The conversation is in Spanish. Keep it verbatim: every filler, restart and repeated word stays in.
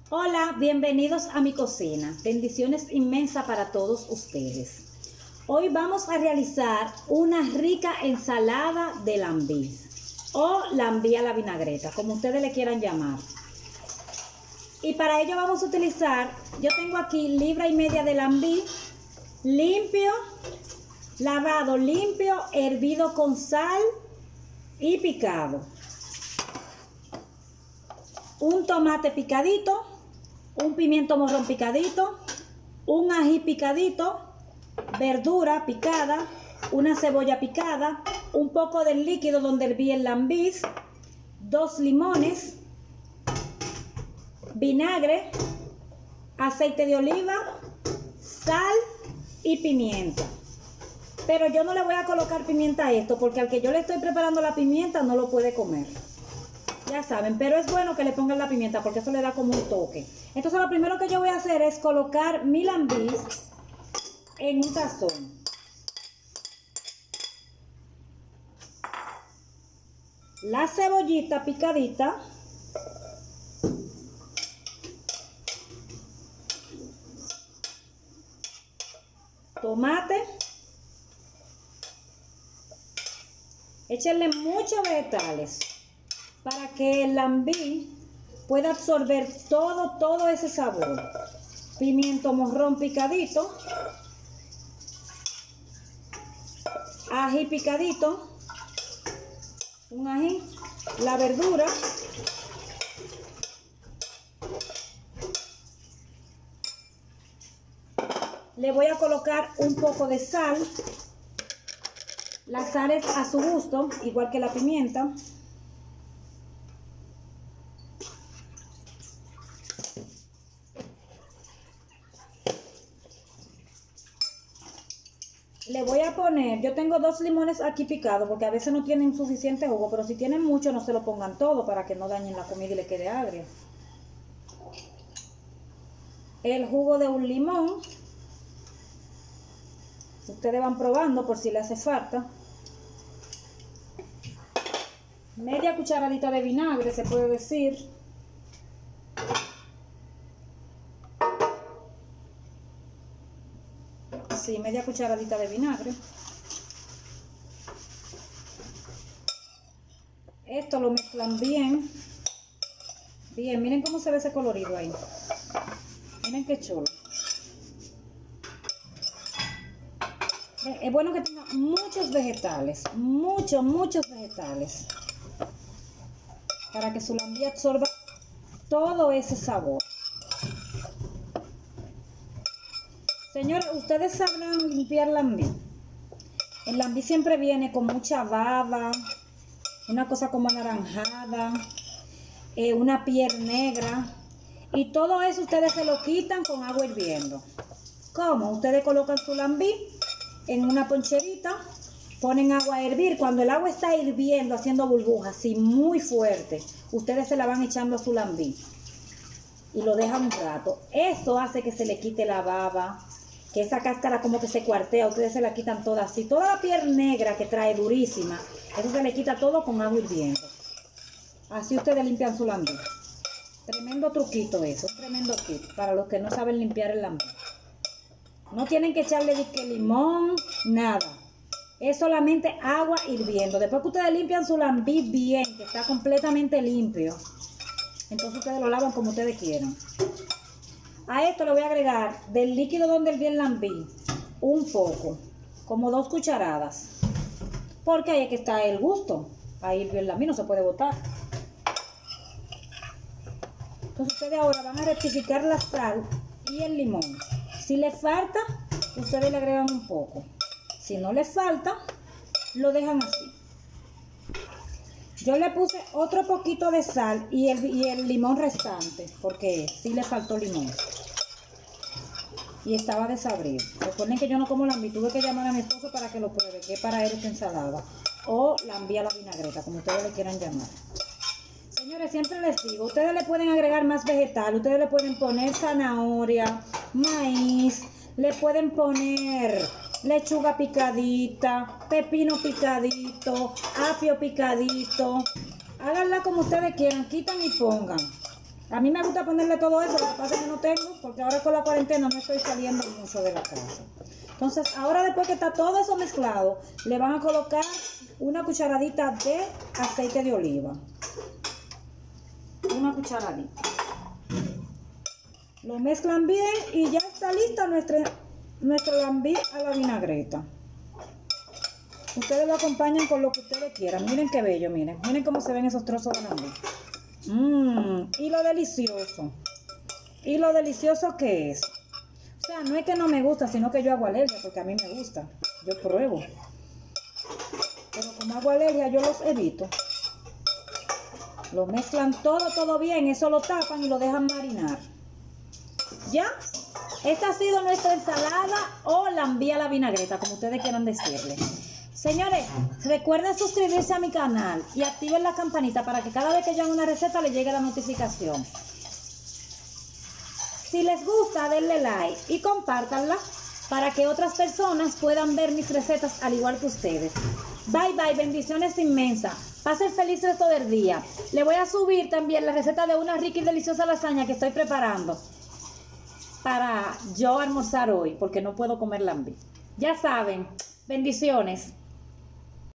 Hola, bienvenidos a mi cocina. Bendiciones inmensas para todos ustedes. Hoy vamos a realizar una rica ensalada de lambí o lambí a la vinagreta, como ustedes le quieran llamar. Y para ello vamos a utilizar, yo tengo aquí libra y media de lambí limpio, lavado, limpio, hervido con sal y picado. Un tomate picadito, un pimiento morrón picadito, un ají picadito, verdura picada, una cebolla picada, un poco del líquido donde herví el lambí, dos limones, vinagre, aceite de oliva, sal y pimienta. Pero yo no le voy a colocar pimienta a esto porque al que yo le estoy preparando la pimienta no lo puede comer. Ya saben, pero es bueno que le pongan la pimienta porque eso le da como un toque. Entonces lo primero que yo voy a hacer es colocar mi lambí en un tazón. La cebollita picadita. Tomate. Échenle muchos vegetales para que el lambí pueda absorber todo, todo ese sabor. Pimiento morrón picadito, ají picadito, un ají, la verdura, le voy a colocar un poco de sal. La sal es a su gusto, igual que la pimienta. Le voy a poner, yo tengo dos limones aquí picados porque a veces no tienen suficiente jugo, pero si tienen mucho no se lo pongan todo para que no dañen la comida y le quede agria. El jugo de un limón. Ustedes van probando por si le hace falta. Media cucharadita de vinagre se puede decir. Sí, media cucharadita de vinagre. Esto lo mezclan bien. Bien, miren cómo se ve ese colorido ahí. Miren qué chulo. Es bueno que tenga muchos vegetales, muchos, muchos vegetales, para que su lambí absorba todo ese sabor. Señores, ustedes sabrán limpiar lambí. El lambí siempre viene con mucha baba, una cosa como anaranjada, eh, una piel negra, y todo eso ustedes se lo quitan con agua hirviendo. ¿Cómo? Ustedes colocan su lambí en una poncherita, ponen agua a hervir. Cuando el agua está hirviendo, haciendo burbujas, así muy fuerte, ustedes se la van echando a su lambí y lo dejan un rato. Eso hace que se le quite la baba, que esa cáscara como que se cuartea, ustedes se la quitan toda así. Toda la piel negra que trae durísima, eso se le quita todo con agua hirviendo. Así ustedes limpian su lambí. Tremendo truquito eso, tremendo tip para los que no saben limpiar el lambí. No tienen que echarle disque limón, nada. Es solamente agua hirviendo. Después que ustedes limpian su lambí bien, que está completamente limpio, entonces ustedes lo lavan como ustedes quieran. A esto le voy a agregar del líquido donde herví el lambí un poco, como dos cucharadas. Porque ahí es que está el gusto. Ahí hirvió el lambí, no se puede botar. Entonces ustedes ahora van a rectificar la sal y el limón. Si les falta, ustedes le agregan un poco. Si no les falta, lo dejan así. Yo le puse otro poquito de sal y el, y el limón restante, porque sí le faltó limón. Y estaba desabrido. Recuerden que yo no como lambí, tuve que llamar a mi esposo para que lo pruebe, que es para él esta ensalada. O lambí a la vinagreta, como ustedes le quieran llamar. Señores, siempre les digo, ustedes le pueden agregar más vegetal, ustedes le pueden poner zanahoria, maíz, le pueden poner lechuga picadita, pepino picadito, apio picadito. Háganla como ustedes quieran, quitan y pongan. A mí me gusta ponerle todo eso, lo que pasa es que no tengo, porque ahora con la cuarentena no estoy saliendo mucho de la casa. Entonces, ahora después que está todo eso mezclado, le van a colocar una cucharadita de aceite de oliva. Una cucharadita. Lo mezclan bien y ya está lista nuestra, nuestro lambí a la vinagreta. Ustedes lo acompañan con lo que ustedes quieran. Miren qué bello, miren. Miren cómo se ven esos trozos de lambí. Mmm, y lo delicioso. Y lo delicioso que es. O sea, no es que no me gusta, sino que yo hago alergia, porque a mí me gusta. Yo pruebo. Pero como hago alergia, yo los evito. Lo mezclan todo, todo bien. Eso lo tapan y lo dejan marinar. ¿Ya? Esta ha sido nuestra ensalada o lambí a la vinagreta, como ustedes quieran decirle. Señores, recuerden suscribirse a mi canal y activen la campanita para que cada vez que yo haga una receta les llegue la notificación. Si les gusta, denle like y compártanla para que otras personas puedan ver mis recetas al igual que ustedes. Bye bye, bendiciones inmensas. Pasen feliz resto del día. Le voy a subir también la receta de una rica y deliciosa lasaña que estoy preparando para yo almorzar hoy, porque no puedo comer lambí. Ya saben, bendiciones.